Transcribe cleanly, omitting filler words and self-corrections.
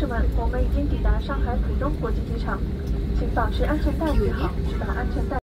士们，我们已经抵达上海浦东国际机场，请保持安全带系好，把安全带。